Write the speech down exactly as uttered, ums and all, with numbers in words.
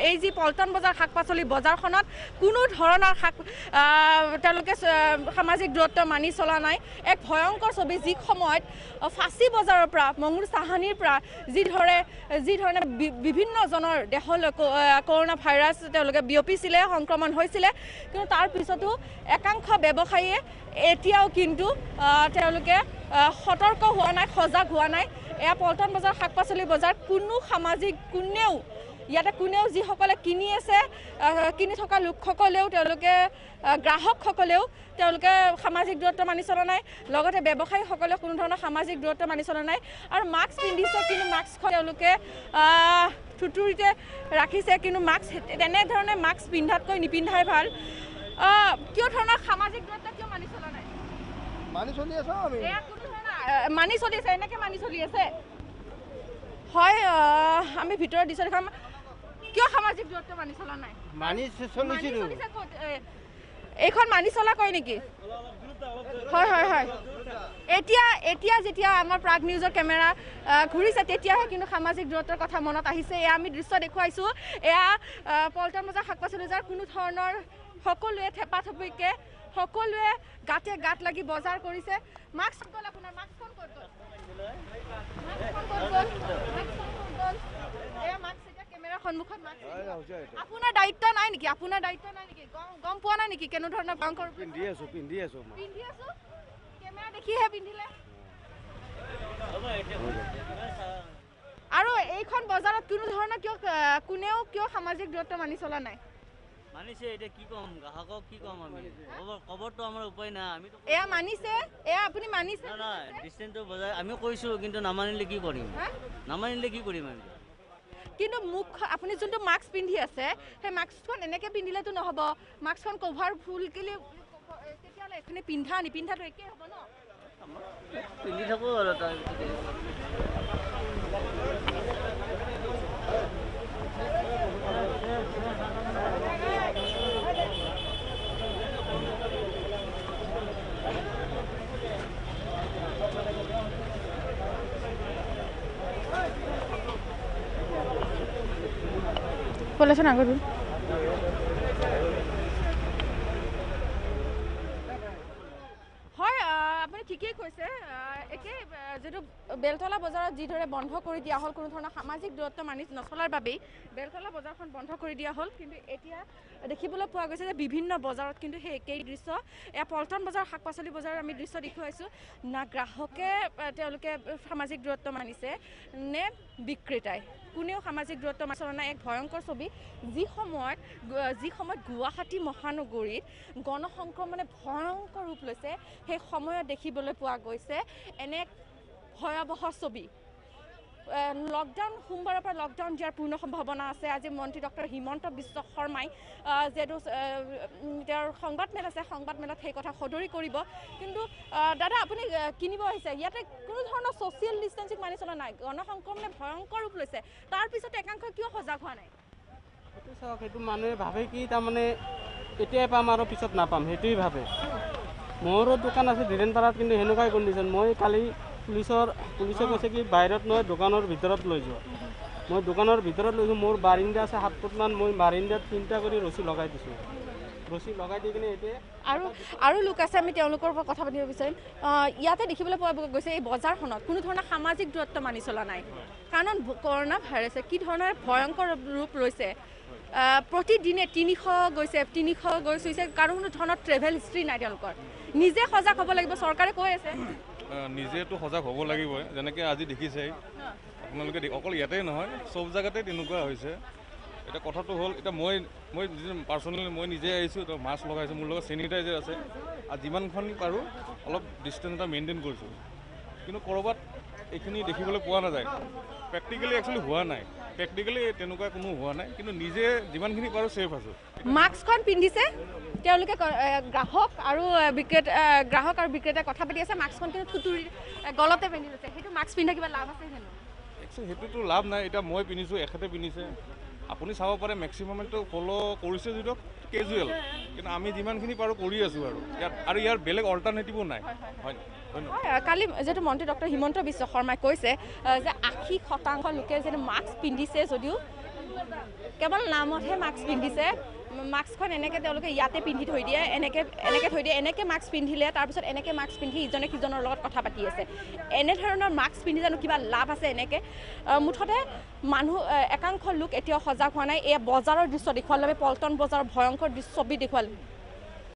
এই যি পল্টন বজাৰ শাক পাচলি বজাৰখনত কোনো ধৰণৰ শাক তেওঁলোকে সামাজিক দূৰত্ব মানি চলা নাই এক ভয়ংকৰ ছবি যি সময়ত ফাঁচী বজাৰৰ পৰা মঙুৰ চাহানিৰ পৰা যি ধৰে যি ধৰণে বিভিন্ন জনৰ দেহলৈ কৰোনা ভাইৰাছ তেওঁলোকে বিয়পিছিলে সংক্ৰমণ হৈছিলে কিন্তু তাৰ পিছতো একাংশ ব্যৱসায়ীয়ে এতিয়াও কিন্তু তেওঁলোকে সতৰ্ক হোৱা নাই সজাগ হোৱা নাই এয়া পল্টন বজাৰ শাক পাচলি বজাৰ কোনো সামাজিক কোনেও ইয়াতে কোনেও যিসকলে কিনি আছে কিনি থকা লোকসকলেও তেওঁলোকে গ্ৰাহকসকলেও তেওঁলোকে সামাজিক দূৰত্ব মানি চলা নাই লগতে ব্যৱসায়ীসকলেও কোনো ধৰণৰ সামাজিক দূৰত্ব মানি চলা নাই আৰু মাস্ক পিন্ধিছে কিন্তু মাস্কখন তেওঁলোকে থুতুৰিতে ৰাখিছে কিন্তু মাস্ক তেনেধৰণে মাস্ক পিন্ধাতকৈ নিপিন্ধাই ভাল কিয় ধৰণৰ সামাজিক দূৰত্ব কিয় মানি চলা নাই মানি চলি আছো আমি এয়া কোনো ধৰণৰ মানি চলি আছে এনেকৈ মানি চলি আছে হয় আমি ভিতৰত দিছোঁ দেখাম কিয় সামাজিক দূৰত্ব মানি চলা নাই মানি চলিছিলো এইখন মানি চলা কয় নেকি হয় হয় হয় এতিয়া এতিয়া যেতিয়া আমাৰ প্ৰাগ নিউজৰ কেমেৰা ঘূৰিছে তেতিয়াহে কিন্তু সামাজিক দূৰত্বৰ কথা মনত আহিছে এয়া আমি দৃশ্য দেখুৱাইছোঁ এয়া পল্টন বজাৰ শাক পাচলি বজাৰ কোনো ধৰণৰ সকলোৱে থেপাথেপিকে সকলোৱে গাতে গাত লাগি বজাৰ কৰিছে মাস্ক গ'ল আপোনাৰ মাস্কখন ক'ত গ'ল সন্মুখত আপোনাৰ দায়িত্ব নাই নেকি আপোনাৰ দায়িত্ব নাই নেকি গম পোৱা নাই নেকি কেনে ধৰণৰ বাংকৰ পিন্ধি আছো পিন্ধি আছো পিন্ধি আছো কেমেৰা দেখিহে পিন্ধিলে আৰু এইখন বজাৰত কোনো ধৰণৰ কিয় কোনেও কিয় সামাজিক দূৰত্ব মানি চলা নাই মানিছে এটা কি কম গ্ৰাহকক কি কম আমি খবৰ খবৰটো আমাৰ উপায় নাই আমি এয়া মানিছে এয়া আপুনি মানিছে না না ডিসটেন্সটো বজাই আমি কৈছো কিন্তু নামানিলে কি কৰিম নামানিলে কি কৰিম আমি কিন্তু মুখ আপুনি যোনটো মাস্ক পিন্ধি আছে সেই মাস্কখন এনেকৈ পিন্ধিলেতো নহ'ব মাস্কখন কভাৰ ফুল কেলে তেতিয়াহ'লে এখনে পিন্ধা নিপিন্ধাটো একেই হ'ব ন পিন্ধি থাকোঁ আৰু তাৰ বলেছেন আগত হয় আপুনি ঠিকেই কৈছে একে যেটো বেলতলা বজাৰত যিদৰে বন্ধ কৰি দিয়া হ'ল কোনো ধৰণৰ সামাজিক দূৰত্ব মানি নচলাৰ বাবেই বেলতলা বজাৰখন বন্ধ কৰি দিয়া হ'ল কিন্তু এতিয়া দেখিবলৈ পোৱা গৈছে যে বিভিন্ন বজাৰত কিন্তু সেই একেই দৃশ্য এয়া পল্টন বজাৰ শাক পাচলি বজাৰৰ আমি দৃশ্য দেখুৱাইছোঁ না গ্ৰাহকে তেওঁলোকে সামাজিক দূৰত্ব মানিছে নে বিক্ৰেতাই কোনেও সামাজিক দূৰত্ব মানি চলা নাই এক ভয়ংকৰ ছবি যি সময়ত যি সময়ত গুৱাহাটী মহানগৰীত গণসংক্ৰমণে ভয়ংকৰ ৰূপ লৈছে সেই সময়ত দেখিবলৈ পোৱা গৈছে এনে ভয়াৱহ ছবি লকডাউন সোমবাৰৰ পৰা লকডাউন দিয়াৰ পূৰ্ণ সম্ভাৱনা আছে আজি মন্ত্ৰী ডক্টৰ হিমন্ত বিশ্ব শৰ্মাই যিহেতু তেওঁৰ সংবাদমেল আছে সংবাদমেলত সেই কথা সদৰি কৰিব কিন্তু দাদা আপুনি কিনিব আহিছে ইয়াতে কোনো ধৰণৰ ছ'চিয়েল ডিষ্টেঞ্চিং মানি চলা নাই গণসংক্ৰমণে ভয়ংকৰ ৰূপ লৈছে তাৰপিছতে একাংশ কিয় সজাগ হোৱা নাই সেইটো চাওক সেইটো মানুহে ভাবে কি তাৰমানে এতিয়াই পাম আৰু পিছত নাপাম সেইটোৱেই ভাবে মোৰো দোকান আছে ধীৰেণপাৰাত কিন্তু সেনেকুৱাই কণ্ডিশ্যন মই কালি পুলিচৰ পুলিচে কৈছে কি বাহিৰত নহয় দোকানৰ ভিতৰত লৈ যোৱা মই দোকানৰ ভিতৰত লৈছোঁ মোৰ বাৰিন্দা আছে সাত ফুটমান মই বাৰিন্দাত তিনিটা কৰি ৰছী লগাই দিছোঁ ৰছী লগাই দি কিনে এতিয়া আৰু আৰু লোক আছে আমি তেওঁলোকৰ পৰা কথা পাতিব বিচাৰিম ইয়াতে দেখিবলৈ পোৱা গৈছে এই বজাৰখনত কোনো ধৰণৰ সামাজিক দূৰত্ব মানি চলা নাই কাৰণ কৰোনা ভাইৰাছে কি ধৰণৰ ভয়ংকৰ ৰূপ লৈছে প্ৰতিদিনে তিনিশ গৈছে তিনিশ গৈ চুইছে কাৰো কোনো ধৰণৰ ট্ৰেভেল হিষ্ট্ৰী নাই তেওঁলোকৰ নিজে সজাগ হ'ব লাগিব চৰকাৰে কৈ আছে নিজেতো সজাগ হ'ব লাগিবই যেনেকৈ আজি দেখিছে আপোনালোকে অকল ইয়াতেই নহয় চব জেগাতে তেনেকুৱা হৈছে এটা কথাটো হ'ল এতিয়া মই মই পাৰ্চনেলি মই নিজে আহিছোঁ তো মাস্ক লগাইছোঁ মোৰ লগত চেনিটাইজাৰ আছে আৰু যিমানখন পাৰোঁ অলপ ডিষ্টেঞ্চ এটা মেইনটেইন কৰিছোঁ কিন্তু ক'ৰবাত এইখিনি দেখিবলৈ পোৱা নাযায় প্ৰেক্টিকেলি একচুৱেলি হোৱা নাই প্ৰেক্টিকেলি তেনেকুৱা কোনো হোৱা নাই কিন্তু নিজে যিমানখিনি পাৰোঁ ছেফ আছোঁ মাস্কখন পিন্ধিছে তেওঁলোকে গ্ৰাহক আৰু বিক্ৰেতা গ্ৰাহক আৰু বিক্ৰেতাই কথা পাতি আছে মাস্কখন কিন্তু থুতুৰি গলতে পিন্ধি আছে সেইটো মাস্ক পিন্ধা কিবা লাভ আছে জানো একচুৱেলি সেইটোতো লাভ নাই এতিয়া মই পিন্ধিছোঁ এখেতে পিন্ধিছে আপুনি চাব পাৰে মেক্সিমামটো ফ'ল' কৰিছে যদিও কেজুৱেল কিন্তু আমি যিমানখিনি পাৰোঁ কৰি আছোঁ আৰু ইয়াত আৰু ইয়াৰ বেলেগ অল্টাৰনেটিভো নাই হয় কালি যিহেতু মন্ত্ৰী ডক্টৰ হিমন্ত বিশ্ব শৰ্মাই কৈছে যে আশী শতাংশ লোকে যে মাস্ক পিন্ধিছে যদিও কেৱল নামতহে মাস্ক পিন্ধিছে মাস্কখন এনেকৈ তেওঁলোকে ইয়াতে পিন্ধি থৈ দিয়ে এনেকৈ এনেকৈ থৈ দিয়ে এনেকৈ মাস্ক পিন্ধিলে তাৰপিছত এনেকৈ মাস্ক পিন্ধি ইজনে সিজনৰ লগত কথা পাতি আছে এনেধৰণৰ মাস্ক পিন্ধি জানো কিবা লাভ আছে এনেকৈ মুঠতে মানুহ একাংশ লোক এতিয়াও সজাগ হোৱা নাই এই বজাৰৰ দৃশ্য দেখুৱালে পল্টন বজাৰৰ ভয়ংকৰ দৃশ্য ছবি দেখুৱালে